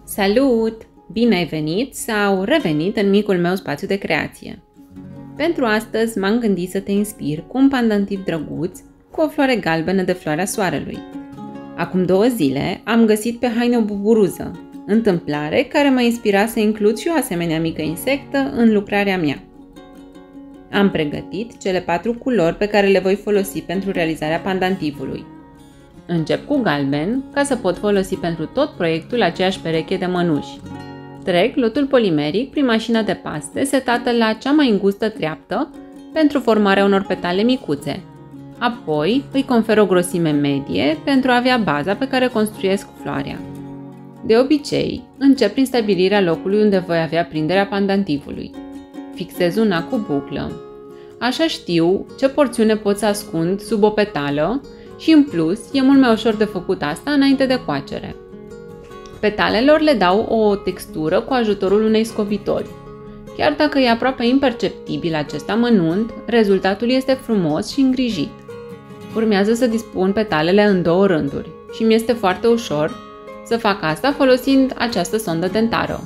Salut! Bine ai venit sau revenit în micul meu spațiu de creație. Pentru astăzi m-am gândit să te inspir cu un pandantiv drăguț cu o floare galbenă de floarea soarelui. Acum 2 zile am găsit pe haine o buburuză, întâmplare care m-a inspirat să includ și o asemenea mică insectă în lucrarea mea. Am pregătit cele 4 culori pe care le voi folosi pentru realizarea pandantivului. Încep cu galben, ca să pot folosi pentru tot proiectul aceeași pereche de mănuși. Trec lotul polimeric prin mașina de paste setată la cea mai îngustă treaptă pentru formarea unor petale micuțe. Apoi îi confer o grosime medie pentru a avea baza pe care construiesc floarea. De obicei, încep prin stabilirea locului unde voi avea prinderea pandantivului. Fixez una cu buclă. Așa știu ce porțiune pot să ascund sub o petală și în plus e mult mai ușor de făcut asta înainte de coacere. Petalelor le dau o textură cu ajutorul unei scobitori. Chiar dacă e aproape imperceptibil acest amănunt, rezultatul este frumos și îngrijit. Urmează să dispun petalele în 2 rânduri și mi este foarte ușor să fac asta folosind această sondă dentară.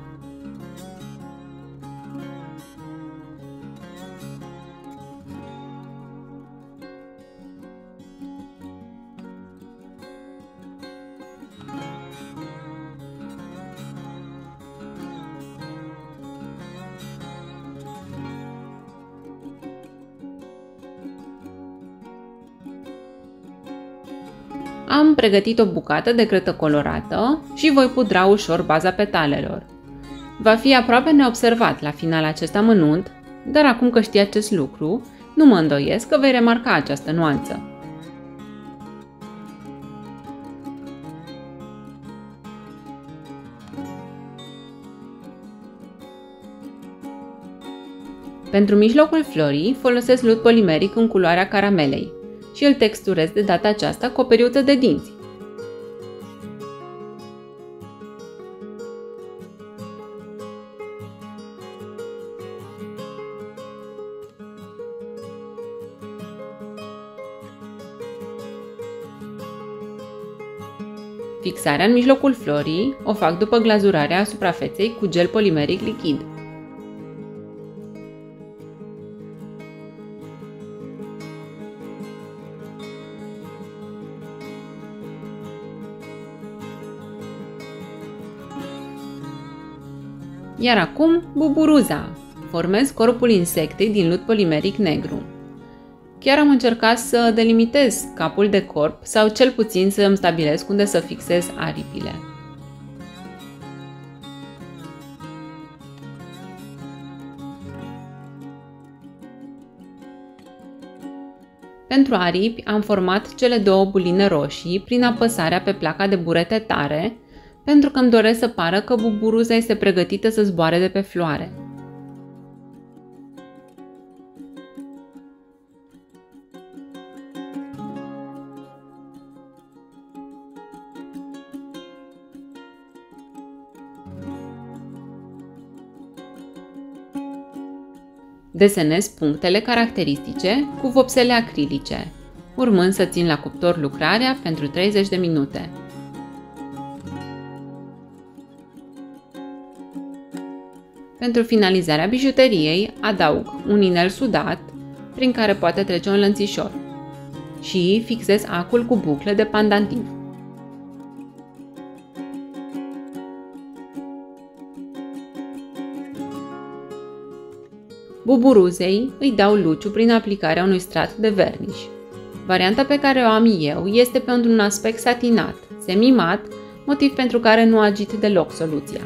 Am pregătit o bucată de cretă colorată și voi pudra ușor baza petalelor. Va fi aproape neobservat la final acest amănunt, dar acum că știi acest lucru, nu mă îndoiesc că vei remarca această nuanță. Pentru mijlocul florii folosesc lut polimeric în culoarea caramelei și îl texturez de data aceasta cu o periuță de dinți. Fixarea în mijlocul florii o fac după glazurarea suprafeței cu gel polimeric lichid. Iar acum, buburuza. Formez corpul insectei din lut polimeric negru. Chiar am încercat să delimitez capul de corp sau cel puțin să îmi stabilesc unde să fixez aripile. Pentru aripi am format cele 2 buline roșii prin apăsarea pe placa de burete tare, pentru că îmi doresc să pară că buburuza este pregătită să zboare de pe floare. Desenez punctele caracteristice cu vopsele acrilice, urmând să țin la cuptor lucrarea pentru 30 de minute. Pentru finalizarea bijuteriei adaug un inel sudat prin care poate trece un lănțișor și fixez acul cu buclă de pandantiv. Buburuzei îi dau luciu prin aplicarea unui strat de verniș. Varianta pe care o am eu este pentru un aspect satinat, semi-mat, motiv pentru care nu agit deloc soluția.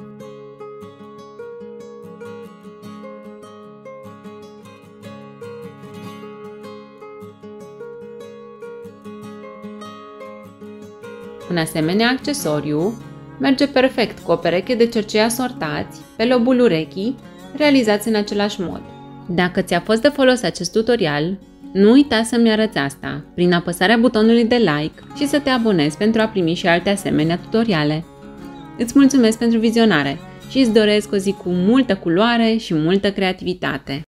Un asemenea accesoriu merge perfect cu o pereche de cercei asortați pe lobul urechii, realizați în același mod. Dacă ți-a fost de folos acest tutorial, nu uita să-mi arăți asta prin apăsarea butonului de like și să te abonezi pentru a primi și alte asemenea tutoriale. Îți mulțumesc pentru vizionare și îți doresc o zi cu multă culoare și multă creativitate!